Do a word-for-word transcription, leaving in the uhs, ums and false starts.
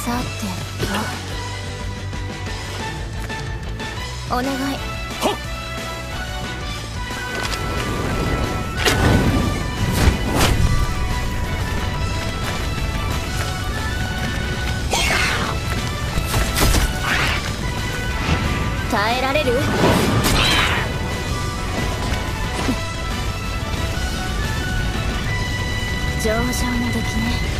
さてとお願い。はっ。耐えられる？上々の出来ね。